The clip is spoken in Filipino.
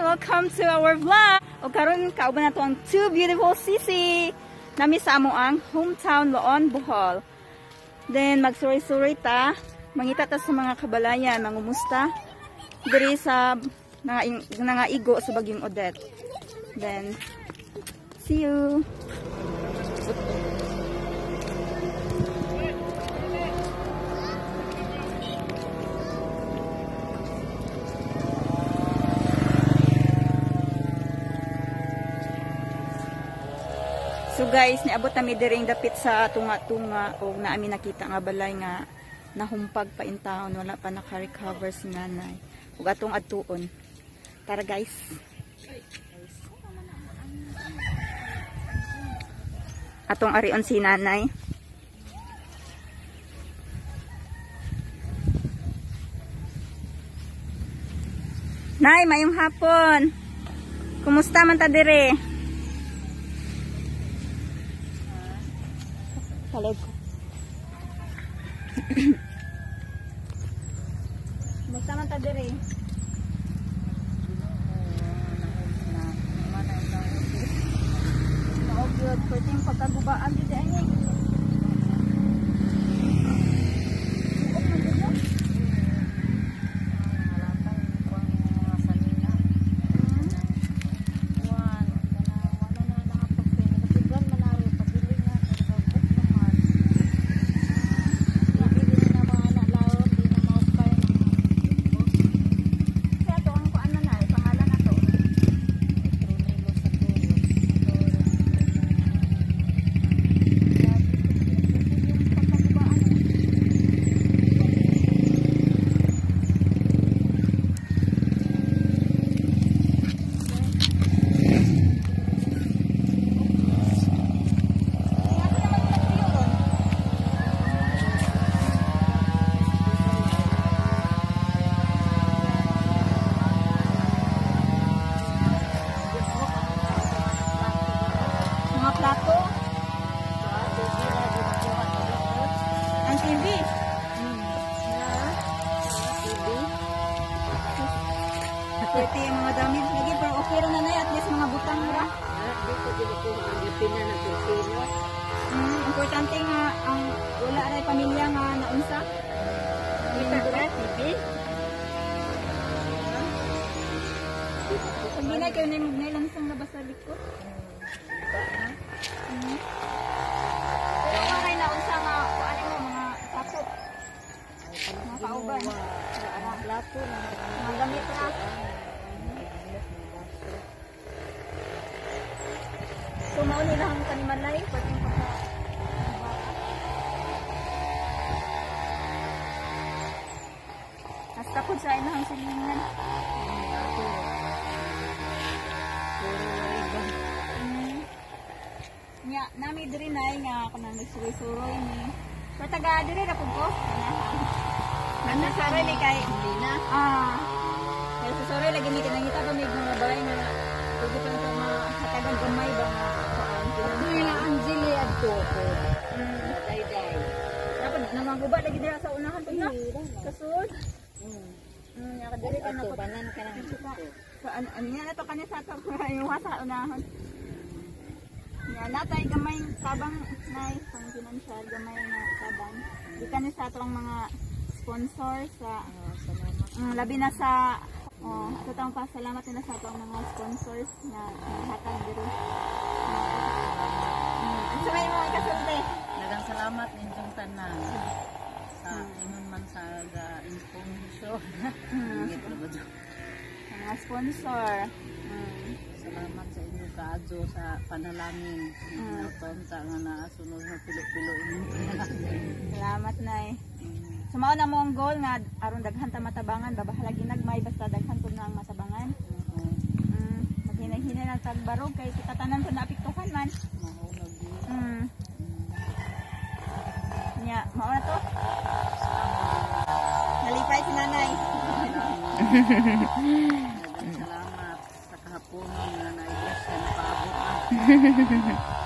welcome to our vlog. O karon kauban nato ang two beautiful sisi. Nami sa amo ang hometown Loon, Bohol. Then magsuroy-suroy ta, mangita ta sa mga kabalayan, mangumusta diri sa nangaigo sa Bagyong Odette. Then see you. So guys, niabot kami diring dapit sa tunga-tunga o naami nakita nga balay nga nahumpag pa in town, wala pa naka-recover si nanay. Ug atong adtuon. Tara guys. Atong arion si nanay. Nay, mayong hapon. Kumusta man ta dire? Kalag ko. Basta man ta dire. Maogyod, pwede yung pagkagubaan dito ay. Plato. Ang TV. TV. Pwede yung mga damit lagi pero okay rin na at least mga butang ra. Dito dito ang pina na kusino. Importante nga ang wala ray pamilya nga naunsa. Kita ra TV. Pag ginay kayo na yung lang sang labas sa likod. Pero maray na unsa nga kuan mo mga sakop. Mga kauban. Plato na Mga gamit ra. So mao nila ang kanimalay pati pa. Hasta pud sa inahang silingan. Nya nami diri nay nga kanang nagsuroy-suroy ni. Pero taga diri ra pud ko. Ana saray ni kay Lina. Kay suroy lagi mi kinangita pa mig mga bay nga pwede pa ta mahatagan gamay ba nga kuan. Dili Anjeli adto ko. Day. Dapat namanguba lagi dira sa unahan pud na. Kasud. Nya kadiri ka na banan ka nang sa ano nya na to kanya sa to yung sa unahan. Yan, natay gamay tabang nay pang financial gamay na tabang. Gikan ni sa atong mga sponsor sa labi na sa katong pasalamat nila sa atong mga sponsors na hatag diri. Sa may mga kasulti. Daghang salamat ninyong tanan sa inon man sa information. Mga sponsor. Salamat sa inyo kaadyo sa panalangin. Napunta nga naasunod na pilo-pilo inyo. Salamat nay. Sumao na mo ang goal nga aron daghan ta matabangan babahala ginagmay basta daghan pud na ang matabangan. Maghinay-hinay lang tagbarog kay kita tanan pud naapektuhan man. Nya, mao na to. Nalipay si nanay. Salamat sa kahaponon nga naibos ka na paabot na.